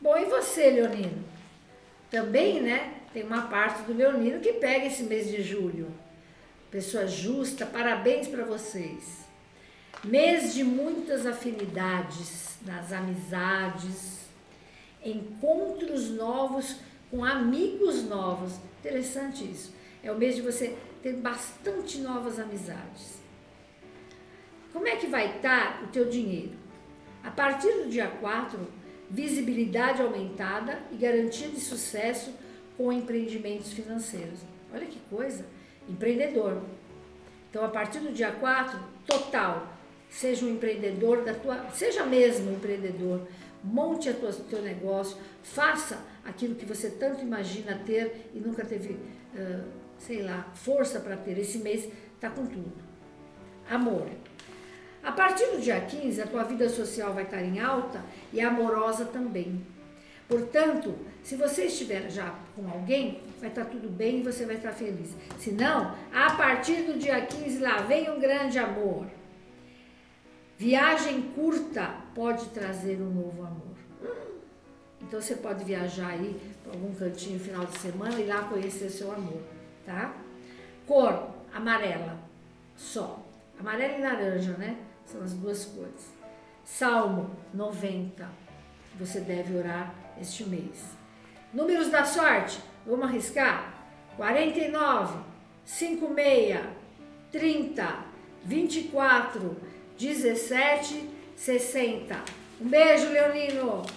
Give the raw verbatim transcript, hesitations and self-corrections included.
Bom, e você, leonino? Também, né? Tem uma parte do leonino que pega esse mês de julho. Pessoa justa, parabéns para vocês. Mês de muitas afinidades nas amizades, encontros novos com amigos novos. Interessante isso. É o mês de você ter bastante novas amizades. Como é que vai estar o teu dinheiro? A partir do dia quatro, visibilidade aumentada e garantia de sucesso com empreendimentos financeiros. Olha que coisa! Empreendedor. Então, a partir do dia quatro, total, seja um empreendedor da tua, seja mesmo um empreendedor, monte o teu negócio, faça aquilo que você tanto imagina ter e nunca teve, uh, sei lá, força para ter. Esse mês está com tudo. Amor. A partir do dia quinze, a tua vida social vai estar em alta e amorosa também. Portanto, se você estiver já com alguém, vai estar tudo bem e você vai estar feliz. Se não, a partir do dia quinze, lá vem um grande amor. Viagem curta pode trazer um novo amor. Então, você pode viajar aí para algum cantinho no final de semana e lá conhecer seu amor, tá? Cor, amarela, só. Amarela e laranja, né? São as duas cores. Salmo noventa. Você deve orar este mês. Números da sorte. Vamos arriscar? quarenta e nove, cinquenta e seis, trinta, vinte e quatro, dezessete, sessenta. Um beijo, leonino!